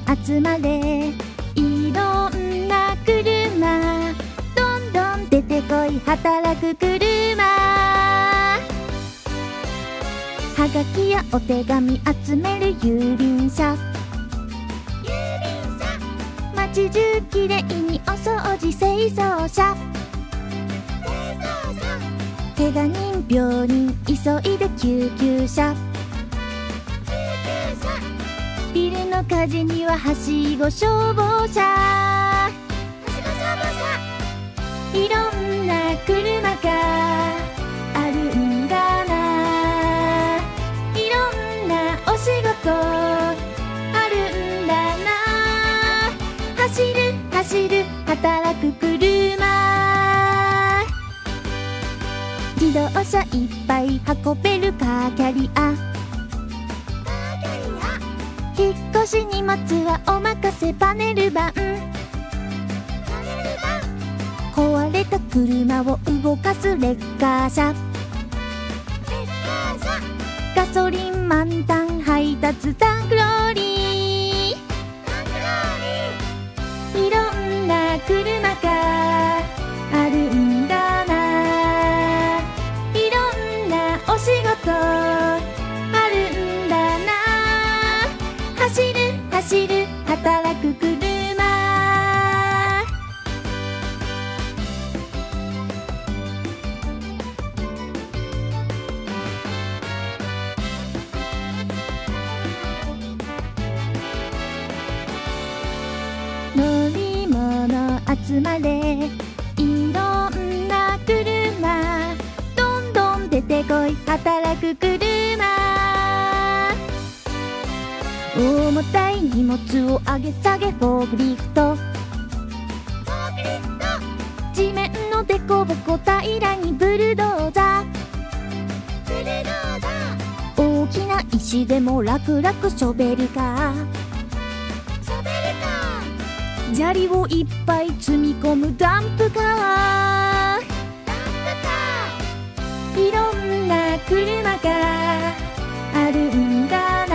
集まれ、いろんな車、どんどん出てこい働く車。はがきやお手紙集める郵便車、街中きれいにお掃除清掃車、怪我人病人急いで救急車、ビルの火事にははしご消防車。いろんな車があるんだな、いろんなお仕事あるんだな。走る走る働く車、自動車いっぱい運べるカーキャリア、引っ越し荷物はお任せパネルバン、壊れた車を動かすレッカー車、ガソリン満タン配達タンクローリー。いろんな車があるんだな、いろんなお仕事あるんだな。走る走る働く車、乗り物集まれ、いろんな車、どんどん出てこい働く車。重たい荷物を上げ下げフォークリフト、地面のデコボコ平らにブルドーザー、大きな石でも楽々ショベルカー、砂利をいっぱい積み込むダンプカー。いろんな車があるんだ